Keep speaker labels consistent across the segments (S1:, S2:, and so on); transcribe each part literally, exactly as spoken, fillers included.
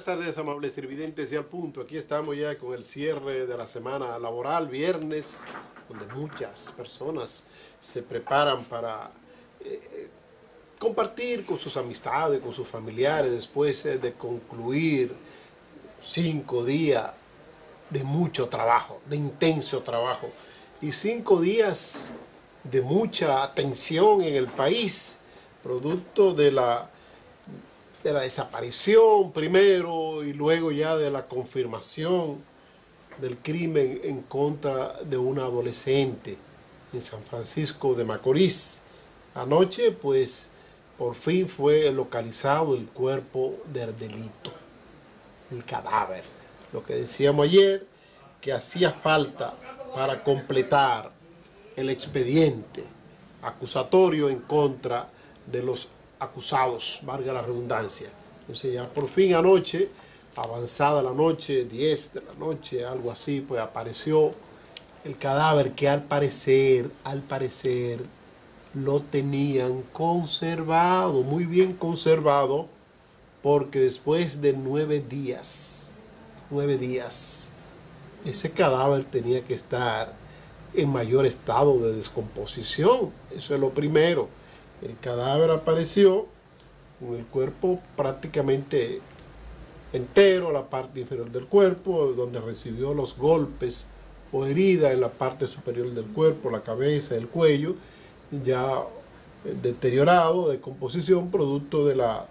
S1: buenas tardes, amables televidentes y al punto. Aquí estamos ya con el cierre de la semana laboral, viernes, donde muchas personas se preparan para eh, compartir con sus amistades, con sus familiares, después eh, de concluir cinco días de mucho trabajo, de intenso trabajo, y cinco días de mucha tensión en el país, producto de la de la desaparición primero y luego ya de la confirmación del crimen en contra de una adolescente en San Francisco de Macorís. Anoche, pues, por fin fue localizado el cuerpo del delito, el cadáver. Lo que decíamos ayer, que hacía falta para completar el expediente acusatorio en contra de los acusados, valga la redundancia. Entonces ya por fin anoche, avanzada la noche, diez de la noche, algo así, pues apareció el cadáver que al parecer, al parecer, lo tenían conservado, muy bien conservado, porque después de nueve días, nueve días, ese cadáver tenía que estar en mayor estado de descomposición. Eso es lo primero. El cadáver apareció con el cuerpo prácticamente entero, la parte inferior del cuerpo, donde recibió los golpes o heridas en la parte superior del cuerpo, la cabeza, el cuello, ya deteriorado, de composición, producto de la,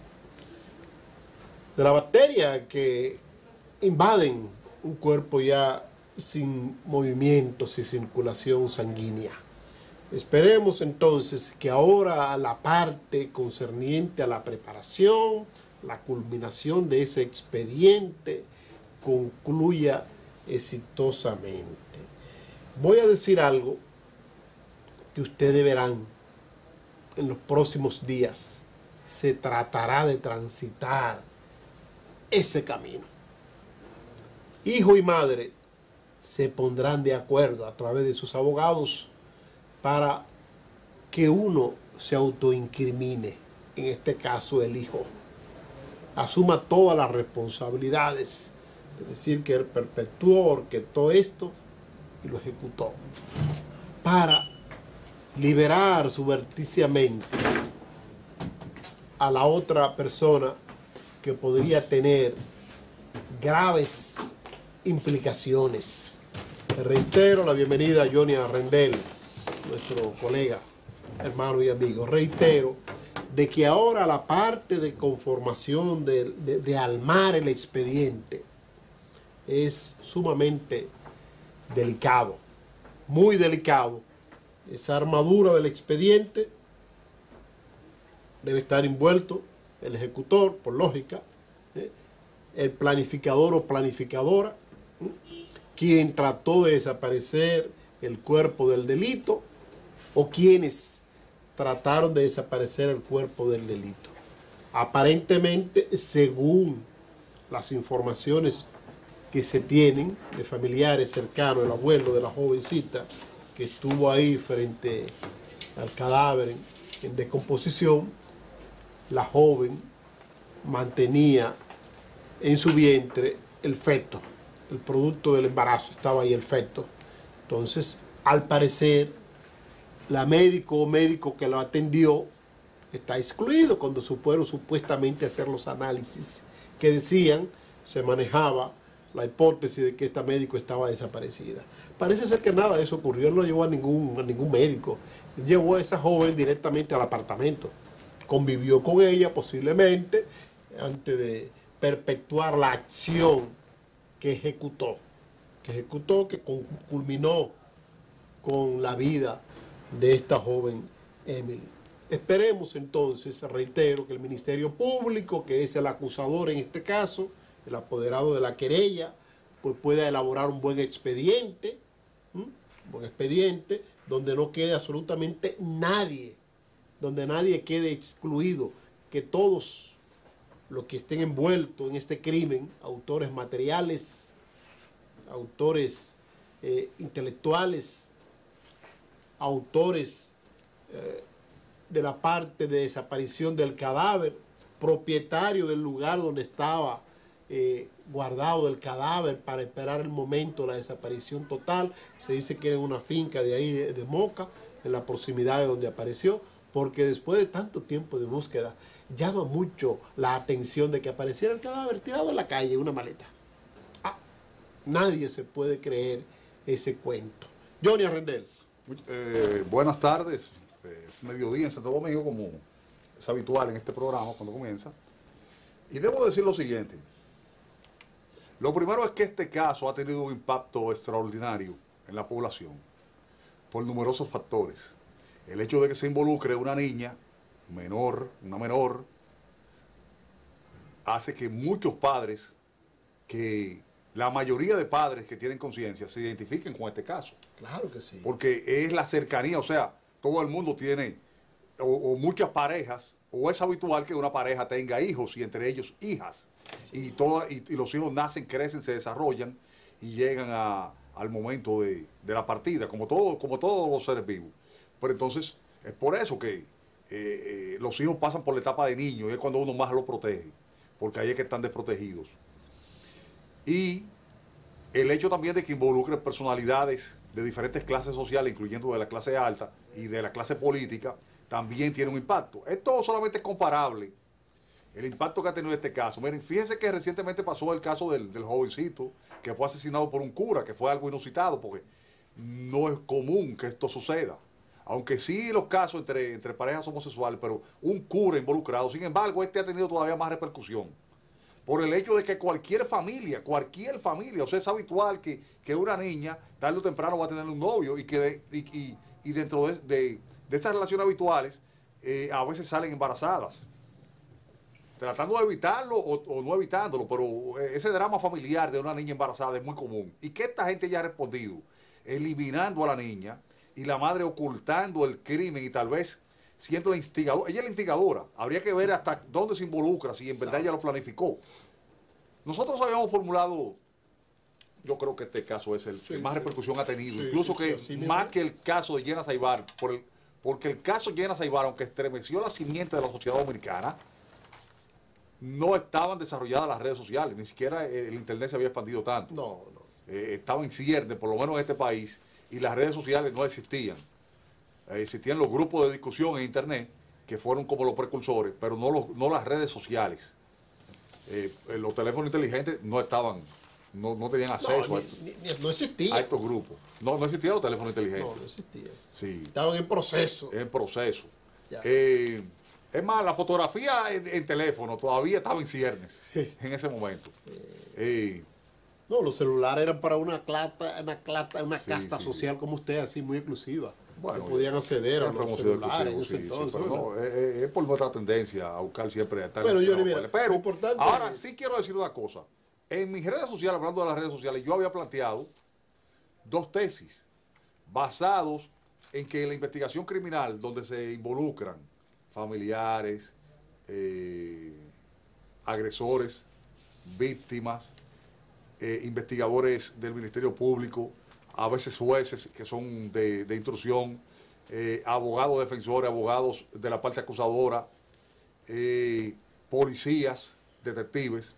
S1: de la bacteria que invaden un cuerpo ya sin movimiento, sin circulación sanguínea. Esperemos entonces que ahora la parte concerniente a la preparación, la culminación de ese expediente concluya exitosamente. Voy a decir algo que ustedes verán en los próximos días. Se tratará de transitar ese camino. Hijo y madre se pondrán de acuerdo a través de sus abogados para que uno se autoincrimine, en este caso el hijo, asuma todas las responsabilidades, es decir, que él perpetuó, orquestó esto y lo ejecutó, para liberar subrepticiamente a la otra persona que podría tener graves implicaciones. Le reitero la bienvenida a Johnny Arrendel, nuestro colega, hermano y amigo. Reitero de que ahora la parte de conformación, de, de, de armar el expediente, es sumamente delicado, muy delicado. Esa armadura del expediente debe estar envuelto el ejecutor, por lógica, ¿eh? el planificador o planificadora, ¿eh? quien trató de desaparecer el cuerpo del delito, o quienes trataron de desaparecer el cuerpo del delito. Aparentemente, según las informaciones que se tienen de familiares cercanos, el abuelo de la jovencita que estuvo ahí frente al cadáver en, en descomposición, la joven mantenía en su vientre el feto, el producto del embarazo, estaba ahí el feto. Entonces, al parecer, la médico o médico que lo atendió está excluido cuando se fueron supuestamente a hacer los análisis que decían, se manejaba la hipótesis de que esta médico estaba desaparecida. Parece ser que nada de eso ocurrió, él no llevó a ningún, a ningún médico, llevó a esa joven directamente al apartamento, convivió con ella posiblemente antes de perpetuar la acción que ejecutó, que ejecutó, que culminó con la vida de esta joven Emily. Esperemos entonces, reitero, que el Ministerio Público, que es el acusador en este caso, el apoderado de la querella, pues pueda elaborar un buen expediente, ¿m? un buen expediente, donde no quede absolutamente nadie, donde nadie quede excluido, que todos los que estén envueltos en este crimen, autores materiales, autores eh, intelectuales, autores eh, de la parte de desaparición del cadáver, propietario del lugar donde estaba eh, guardado el cadáver para esperar el momento de la desaparición total. Se dice que era en una finca de ahí de, de Moca, en la proximidad de donde apareció, porque después de tanto tiempo de búsqueda, llama mucho la atención de que apareciera el cadáver tirado en la calle, en una maleta. Ah, nadie se puede creer ese cuento. Johnny Arrendel.
S2: Eh, buenas tardes. Es mediodía en Santo Domingo, como es habitual en este programa cuando comienza. Y debo decir lo siguiente. Lo primero es que este caso ha tenido un impacto extraordinario en la población por numerosos factores. El hecho de que se involucre una niña menor, una menor, hace que muchos padres, que la mayoría de padres que tienen conciencia, se identifiquen con este caso.
S1: Claro que sí.
S2: Porque es la cercanía, o sea, todo el mundo tiene, o, o muchas parejas, o es habitual que una pareja tenga hijos y entre ellos hijas. Sí. Y, toda, y, y los hijos nacen, crecen, se desarrollan y llegan a, al momento de, de la partida, como, todo, como todos los seres vivos. Pero entonces, es por eso que eh, eh, los hijos pasan por la etapa de niño y es cuando uno más los protege, porque ahí es que están desprotegidos. Y el hecho también de que involucre personalidades de diferentes clases sociales, incluyendo de la clase alta y de la clase política, también tiene un impacto. Esto solamente es comparable, el impacto que ha tenido este caso. Miren, fíjense que recientemente pasó el caso del, del jovencito que fue asesinado por un cura, que fue algo inusitado, porque no es común que esto suceda. Aunque sí los casos entre, entre parejas homosexuales, pero un cura involucrado. Sin embargo, este ha tenido todavía más repercusión. Por el hecho de que cualquier familia, cualquier familia, o sea, es habitual que, que una niña tarde o temprano va a tener un novio y que de, y, y, y dentro de, de, de esas relaciones habituales eh, a veces salen embarazadas. Tratando de evitarlo o, o no evitándolo, pero ese drama familiar de una niña embarazada es muy común. ¿Y qué esta gente ya ha respondido? Eliminando a la niña y la madre ocultando el crimen y tal vez siendo la instigadora. Ella es la instigadora. Habría que ver hasta dónde se involucra, si en verdad ella lo planificó. Nosotros habíamos formulado, yo creo que este caso es el sí, que más sí, repercusión ha tenido, sí, incluso sí, que sí, más que el caso de Jenna Saibar, por el, porque el caso de Jenna Saibar, aunque estremeció la simiente de la sociedad dominicana, no estaban desarrolladas las redes sociales, ni siquiera el internet se había expandido tanto.
S1: No, no.
S2: Eh, estaba en cierne, por lo menos en este país, y las redes sociales no existían. Eh, existían los grupos de discusión en internet, que fueron como los precursores, pero no, los, no las redes sociales. Eh, los teléfonos inteligentes no estaban, no, no tenían acceso
S1: no,
S2: a,
S1: ni, ni, no existía.
S2: a estos grupos. No, no existían los teléfonos inteligentes.
S1: No, no existían.
S2: Sí.
S1: Estaban en proceso.
S2: En proceso. Eh, es más, la fotografía en, en teléfono todavía estaba en ciernes en ese momento. Eh, eh,
S1: no, los celulares eran para una clata, una, clata, una sí, casta sí, social como usted, así muy exclusiva. Bueno, que podían acceder a los celulares.
S2: Sí, entonces, sí, pero no, es, es por nuestra tendencia a buscar siempre estar
S1: bueno, yo,
S2: no
S1: mira,
S2: pero
S1: importante
S2: ahora
S1: es...
S2: sí quiero decir una cosa. En mis redes sociales, hablando de las redes sociales, yo había planteado dos tesis basados en que la investigación criminal, donde se involucran familiares, eh, agresores, víctimas, eh, investigadores del Ministerio Público, a veces jueces que son de, de instrucción, eh, abogados defensores, abogados de la parte acusadora, eh, policías, detectives,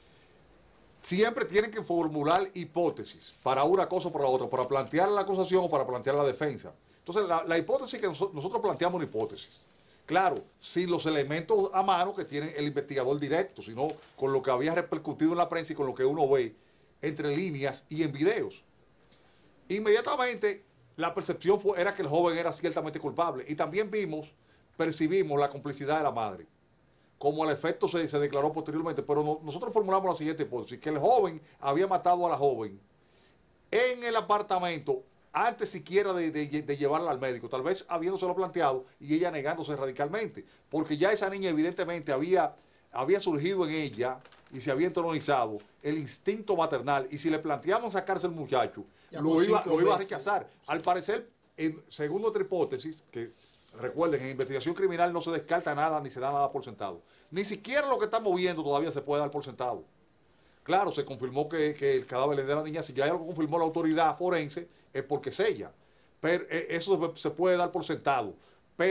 S2: siempre tienen que formular hipótesis para una cosa o para la otra, para plantear la acusación o para plantear la defensa. Entonces, la, la hipótesis que nosotros, nosotros planteamos una hipótesis. Claro, sin los elementos a mano que tiene el investigador directo, sino con lo que había repercutido en la prensa y con lo que uno ve entre líneas y en videos. Inmediatamente la percepción fue, era que el joven era ciertamente culpable y también vimos, percibimos la complicidad de la madre. Como al efecto se, se declaró posteriormente, pero no, nosotros formulamos la siguiente hipótesis, que el joven había matado a la joven en el apartamento antes siquiera de, de, de llevarla al médico, tal vez habiéndoselo planteado y ella negándose radicalmente, porque ya esa niña evidentemente había, había surgido en ella y se había entronizado el instinto maternal, y si le planteamos sacarse el muchacho, lo iba, lo iba a rechazar. Al parecer, en, según otra hipótesis, que recuerden, en investigación criminal no se descarta nada ni se da nada por sentado. Ni siquiera lo que estamos viendo todavía se puede dar por sentado. Claro, se confirmó que, que el cadáver de la niña, si ya lo confirmó la autoridad forense, es porque es ella. Pero eh, eso se puede dar por sentado. Pero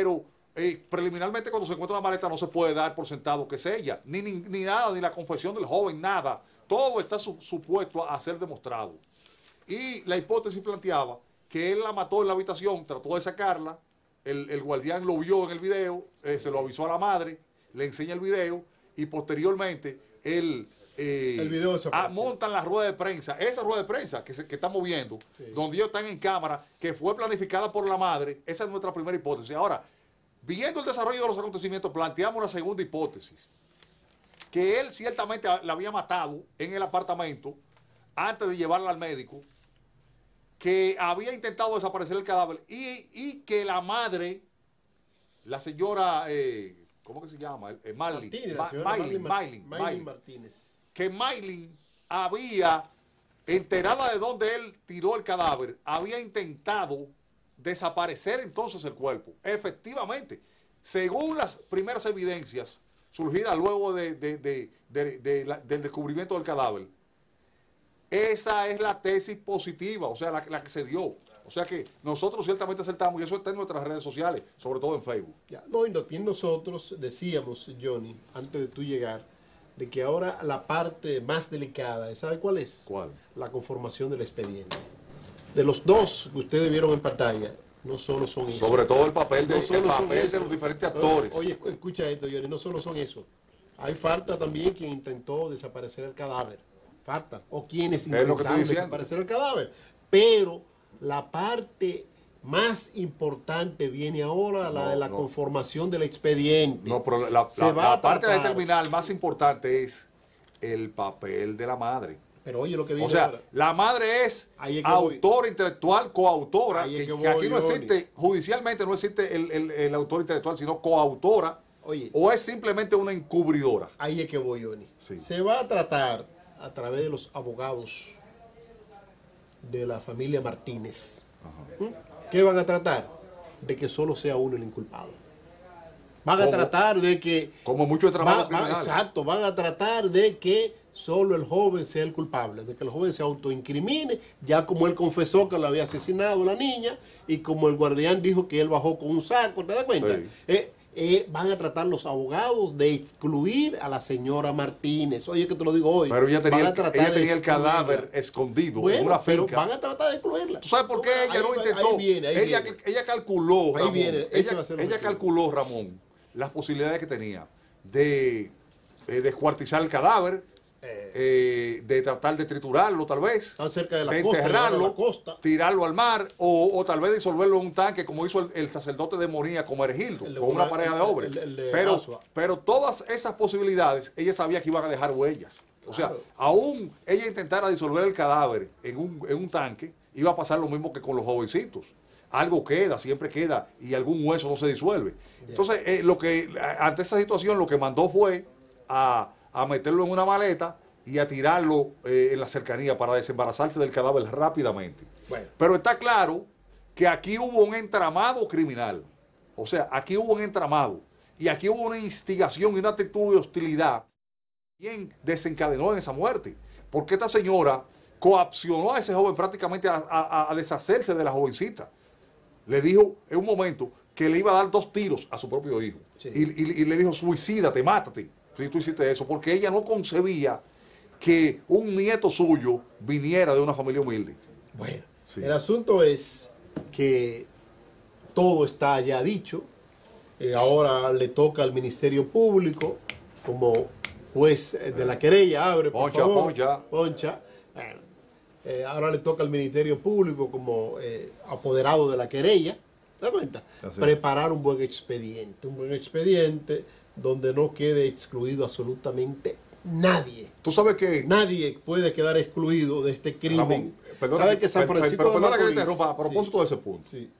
S2: eh, preliminarmente cuando se encuentra una maleta no se puede dar por sentado que es ella, ni, ni, ni nada, ni la confesión del joven, nada. Todo está su, supuesto a ser demostrado. Y la hipótesis planteaba que él la mató en la habitación, trató de sacarla, el, el guardián lo vio en el video, eh, se lo avisó a la madre, le enseña el video y posteriormente él eh,
S1: el video
S2: ah, montan la rueda de prensa, esa rueda de prensa que, se, que estamos viendo, sí. donde ellos están en cámara, que fue planificada por la madre. Esa es nuestra primera hipótesis. Ahora, viendo el desarrollo de los acontecimientos, planteamos una segunda hipótesis, que él ciertamente la había matado en el apartamento antes de llevarla al médico, que había intentado desaparecer el cadáver y, y que la madre, la señora, eh, ¿cómo que se llama? Eh, Marlene,
S1: Martínez,
S2: Ma Maylin, Maylin, Maylin
S1: Martínez.
S2: Que Maylin había, enterada de dónde él tiró el cadáver, había intentado desaparecer entonces el cuerpo. Efectivamente, según las primeras evidencias surgidas luego de, de, de, de, de la, del descubrimiento del cadáver, esa es la tesis positiva, o sea, la, la que se dio. O sea que nosotros ciertamente acertamos, y eso está en nuestras redes sociales, sobre todo en Facebook.
S1: Ya, no, y también nosotros decíamos, Johnny, antes de tú llegar, de que ahora la parte más delicada, ¿sabe cuál es?
S2: ¿Cuál?
S1: La conformación del expediente. De los dos que ustedes vieron en pantalla, no solo son eso.
S2: Sobre todo el papel, de,
S1: no
S2: el papel de los diferentes actores.
S1: Oye, escucha esto, Johnny, no solo son eso. Hay falta también quien intentó desaparecer el cadáver. Falta. O quienes intentaron desaparecer el cadáver. Pero la parte más importante viene ahora, la no, de la no. conformación del expediente.
S2: No, pero la, la, la parte determinal más importante es el papel de la madre.
S1: Pero oye lo que viene
S2: O sea,
S1: ahora.
S2: la madre es, es autora voy. intelectual, coautora,
S1: es
S2: que,
S1: que,
S2: que aquí
S1: voy,
S2: no existe, judicialmente no existe el, el, el autor intelectual, sino coautora,
S1: oye,
S2: o es simplemente una encubridora.
S1: Ahí es que voy, Johnny.
S2: Sí.
S1: Se va a tratar a través de los abogados de la familia Martínez. Ajá. ¿Qué van a tratar? De que solo sea uno el inculpado. Van a tratar de que...
S2: Como muchos trabajos
S1: va, va, Exacto, van a tratar de que solo el joven sea el culpable, de que el joven se autoincrimine, ya como él confesó que lo había asesinado a la niña, y como el guardián dijo que él bajó con un saco, ¿te das cuenta? Sí. Eh, Eh, van a tratar los abogados de excluir a la señora Martínez. Oye, que te lo digo hoy.
S2: Pero ella tenía, el, ella tenía el cadáver escondido
S1: bueno,
S2: en una finca.
S1: Pero van a tratar de excluirla.
S2: ¿Tú sabes por qué ella
S1: ahí,
S2: no intentó?
S1: Ahí viene, ahí
S2: ella,
S1: viene.
S2: ella calculó,
S1: ahí
S2: Ramón,
S1: viene,
S2: ella, ella calculó, Ramón, las posibilidades que tenía de eh, descuartizar el cadáver, eh, eh, de tratar de triturarlo tal vez,
S1: tan cerca de la
S2: de
S1: costa,
S2: enterrarlo,
S1: la costa.
S2: tirarlo al mar, o, o tal vez disolverlo en un tanque como hizo el, el sacerdote de Moría con Hergildo, con una, una pareja de hombres. El, el, el pero, pero todas esas posibilidades, ella sabía que iban a dejar huellas. O sea, claro. aún ella intentara disolver el cadáver en un, en un tanque, iba a pasar lo mismo que con los jovencitos. Algo queda, siempre queda, y algún hueso no se disuelve. Yeah. Entonces, eh, lo que ante esa situación, lo que mandó fue a, a meterlo en una maleta y a tirarlo eh, en la cercanía para desembarazarse del cadáver rápidamente. Bueno. Pero está claro que aquí hubo un entramado criminal. O sea, aquí hubo un entramado. Y aquí hubo una instigación y una actitud de hostilidad. ¿Quién desencadenó en esa muerte? Porque esta señora coaccionó a ese joven prácticamente a, a, a deshacerse de la jovencita. Le dijo en un momento que le iba a dar dos tiros a su propio hijo. Sí. Y, y, y le dijo, suicídate, mátate, si tú hiciste eso. Porque ella no concebía que un nieto suyo viniera de una familia humilde.
S1: Bueno, sí. El asunto es que todo está ya dicho. Eh, ahora le toca al Ministerio Público como juez de la querella. Abre, por
S2: poncha,
S1: favor.
S2: Poncha,
S1: poncha. Bueno, eh, ahora le toca al Ministerio Público como eh, apoderado de la querella. ¿Te das cuenta? Así. Preparar un buen expediente. Un buen expediente donde no quede excluido absolutamente nadie.
S2: Tú sabes que
S1: nadie puede quedar excluido de este crimen. Ramón,
S2: perdona, ¿sabe que San Francisco pero, pero, pero, de Macorís, que interrumpa, a propósito sí, de ese punto. Sí.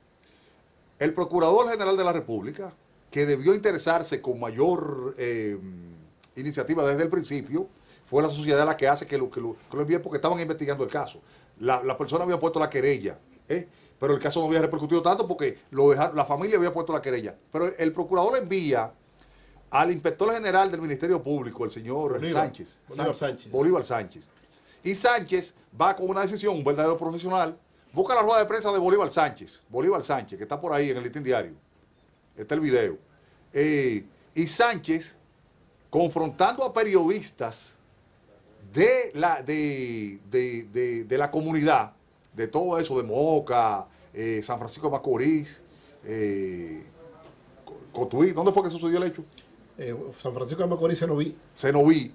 S2: El Procurador General de la República, que debió interesarse con mayor eh, iniciativa desde el principio, fue la sociedad la que hace que lo, que lo, que lo envíe porque estaban investigando el caso. La, la persona había puesto la querella, ¿eh? pero el caso no había repercutido tanto porque lo dejaron, la familia había puesto la querella. Pero el, el procurador envía al inspector general del Ministerio Público, el señor
S1: Bolívar,
S2: Sánchez,
S1: Bolívar
S2: Sánchez,
S1: Sánchez.
S2: Bolívar Sánchez. Y Sánchez va con una decisión, un verdadero profesional, busca la rueda de prensa de Bolívar Sánchez, Bolívar Sánchez, que está por ahí en el listín diario. está el video. Eh, y Sánchez confrontando a periodistas de la, de, de, de, de la comunidad, de todo eso, de Moca, eh, San Francisco de Macorís, eh, Cotuí. ¿Dónde fue que sucedió el hecho?
S1: Eh, San Francisco de Macorís, Senoví.
S2: Senoví.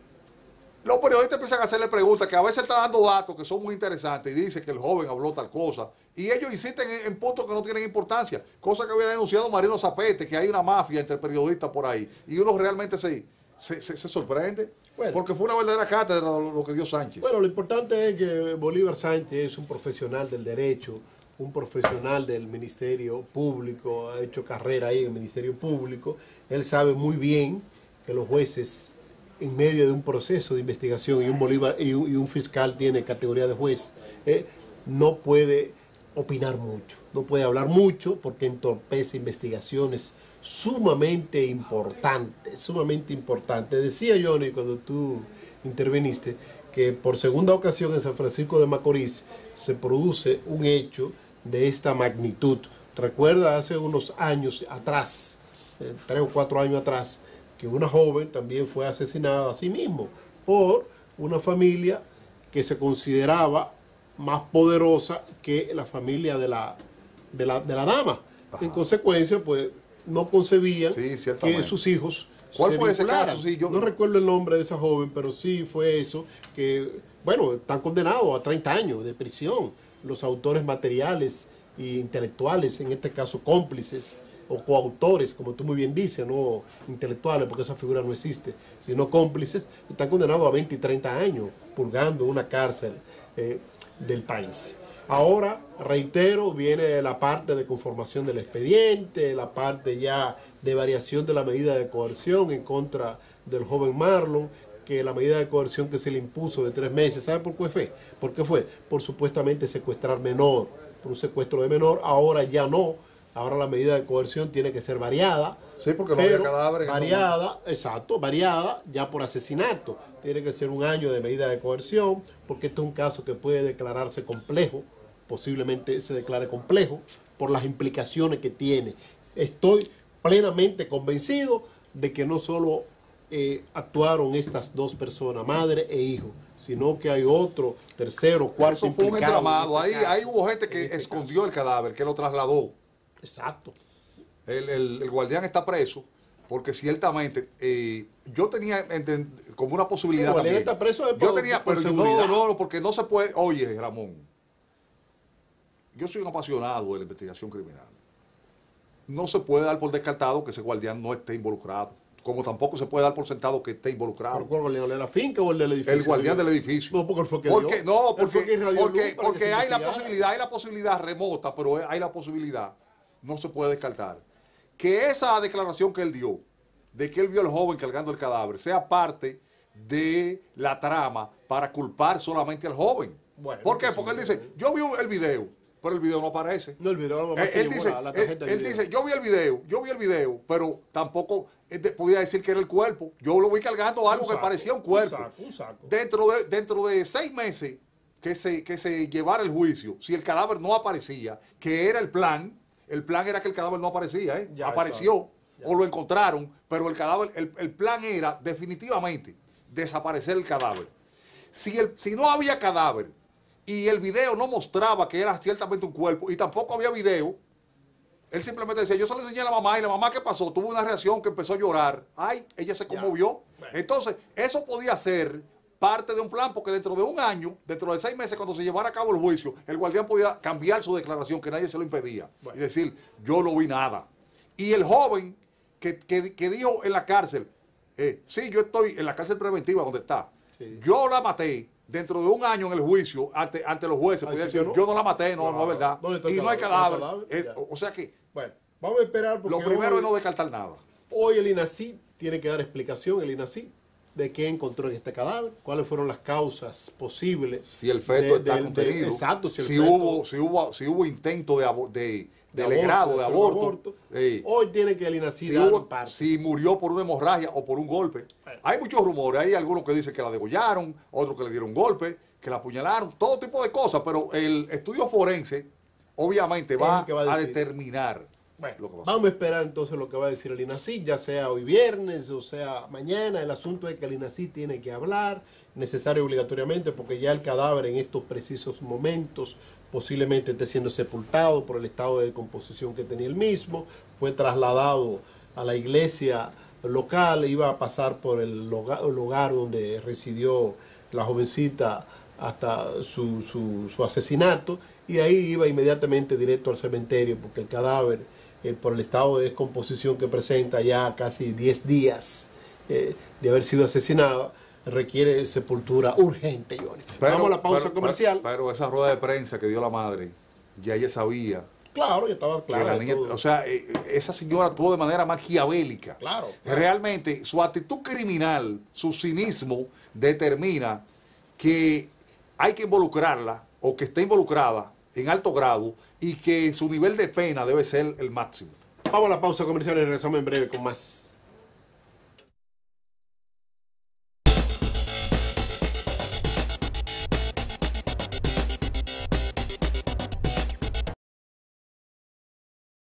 S2: Los periodistas empiezan a hacerle preguntas que a veces están dando datos que son muy interesantes y dice que el joven habló tal cosa. Y ellos insisten en, en puntos que no tienen importancia. Cosa que había denunciado Marino Zapete, que hay una mafia entre periodistas por ahí. Y uno realmente se, se, se, se sorprende. Bueno, porque fue una verdadera cátedra lo, lo que dio Sánchez.
S1: Bueno, lo importante es que Bolívar Sánchez es un profesional del derecho, un profesional del Ministerio Público, ha hecho carrera ahí en el Ministerio Público. Él sabe muy bien que los jueces, en medio de un proceso de investigación, y un Bolívar y un, y un fiscal tiene categoría de juez, eh, no puede opinar mucho, no puede hablar mucho porque entorpece investigaciones sumamente importantes, sumamente importantes. Decía Johnny cuando tú interveniste que por segunda ocasión en San Francisco de Macorís se produce un hecho de esta magnitud. Recuerda hace unos años atrás, eh, tres o cuatro años atrás, que una joven también fue asesinada a sí mismo por una familia que se consideraba más poderosa que la familia de la, de la, de la dama. Ajá. En consecuencia, pues, no concebían sí, que sus hijos
S2: ¿Cuál
S1: se
S2: fue ese caso? Sí, yo...
S1: No recuerdo el nombre de esa joven, pero sí fue eso, que, bueno, están condenados a treinta años de prisión los autores materiales e intelectuales, en este caso cómplices, o coautores, como tú muy bien dices, no intelectuales, porque esa figura no existe, sino cómplices, están condenados a veinte y treinta años, purgando una cárcel eh, del país. Ahora, reitero, viene la parte de conformación del expediente, la parte ya de variación de la medida de coerción en contra del joven Marlon, que la medida de coerción que se le impuso de tres meses, ¿sabe por qué fue? ¿Por qué fue? Por supuestamente secuestrar menor, por un secuestro de menor, ahora ya no. Ahora la medida de coerción tiene que ser variada.
S2: Sí, porque no había cadáveres.
S1: Variada, exacto, variada ya por asesinato. Tiene que ser un año de medida de coerción, porque este es un caso que puede declararse complejo, posiblemente se declare complejo, por las implicaciones que tiene. Estoy plenamente convencido de que no solo eh, actuaron estas dos personas, madre e hijo, sino que hay otro, tercero, cuarto.
S2: Eso fue un entramado. Ahí, ahí hubo gente que este escondió caso. el cadáver, que lo trasladó.
S1: Exacto.
S2: El, el, el guardián está preso porque ciertamente eh, yo tenía enten, como una posibilidad. El guardián
S1: está preso de
S2: Yo tenía, pero yo, no, no, porque no se puede. Oye, Ramón, yo soy un apasionado de la investigación criminal. No se puede dar por descartado que ese guardián no esté involucrado. Como tampoco se puede dar por sentado que esté involucrado.
S1: ¿Pero cuál, el de la finca o el del edificio?
S2: El guardián del edificio.
S1: No, porque él fue que
S2: porque,
S1: dio.
S2: No, porque, porque,
S1: luz
S2: porque hay la posibilidad, hay la posibilidad remota, pero hay la posibilidad, no se puede descartar, que esa declaración que él dio, de que él vio al joven cargando el cadáver, sea parte de la trama para culpar solamente al joven. Bueno, ¿por qué? Porque él dice, yo vi el video, pero el video no aparece.
S1: No, el video no aparece.
S2: Él, él, dice, la, la él, él dice, yo vi el video, yo vi el video, pero tampoco él podía decir que era el cuerpo. Yo lo vi cargando algo saco, que parecía un cuerpo.
S1: Un saco, un saco.
S2: Dentro de, dentro de seis meses que se, que se llevara el juicio, si el cadáver no aparecía, que era el plan, el plan era que el cadáver no aparecía, ¿eh? Ya, apareció o lo encontraron, pero el cadáver, el, el plan era definitivamente desaparecer el cadáver. Si, el, si no había cadáver y el video no mostraba que era ciertamente un cuerpo y tampoco había video, él simplemente decía, yo se lo enseñé a la mamá y la mamá, ¿qué pasó? Tuvo una reacción que empezó a llorar. Ay, ella se conmovió. Bueno. Entonces, eso podía ser parte de un plan, porque dentro de un año, dentro de seis meses, cuando se llevara a cabo el juicio, el guardián podía cambiar su declaración, que nadie se lo impedía, bueno. y decir, yo no vi nada. Y el joven que, que, que dijo en la cárcel, eh, sí, yo estoy en la cárcel preventiva donde está, sí. yo la maté, dentro de un año en el juicio, ante, ante los jueces, podía decir, no? yo no la maté, no, no, no es verdad. Y no hay cadáver. cadáver? Eh, o sea que,
S1: bueno, vamos a esperar. Porque
S2: lo primero
S1: hoy,
S2: es no descartar nada.
S1: Hoy el INACID tiene que dar explicación, el INACID, de qué encontró en este cadáver, cuáles fueron las causas posibles.
S2: Si el feto
S1: de,
S2: está
S1: de,
S2: contenido,
S1: de, exacto, si, el
S2: si,
S1: feto,
S2: hubo, si, hubo, si hubo intento de, de, de, de legrado, de aborto. aborto
S1: eh, hoy tiene que el INACID
S2: si,
S1: dar
S2: hubo,
S1: parte.
S2: si murió por una hemorragia o por un golpe. Bueno. Hay muchos rumores, hay algunos que dicen que la degollaron, otros que le dieron golpe, que la apuñalaron, todo tipo de cosas, pero el estudio forense obviamente va, va a, a determinar
S1: Bueno,
S2: lo que pasó.
S1: vamos a esperar entonces lo que va a decir el INASIC, ya sea hoy viernes o sea mañana. El asunto es que el INASIC tiene que hablar, necesario obligatoriamente, porque ya el cadáver en estos precisos momentos posiblemente esté siendo sepultado por el estado de decomposición que tenía el mismo. Fue trasladado a la iglesia local, iba a pasar por el hogar, el hogar donde residió la jovencita hasta su, su, su asesinato, y ahí iba inmediatamente directo al cementerio, porque el cadáver, eh, por el estado de descomposición que presenta ya casi diez días eh, de haber sido asesinada, requiere sepultura urgente, Johnny.
S2: Pero,
S1: Vamos a la pausa
S2: pero,
S1: comercial.
S2: Pero, pero esa rueda de prensa que dio la madre, ya ella sabía.
S1: Claro, ya estaba
S2: Que
S1: claro.
S2: la niña, o sea, eh, esa señora actuó de manera maquiavélica.
S1: Claro, claro.
S2: Realmente, su actitud criminal, su cinismo, determina que hay que involucrarla o que esté involucrada en alto grado y que su nivel de pena debe ser el máximo.
S1: Vamos a la pausa comercial y regresamos en breve con más.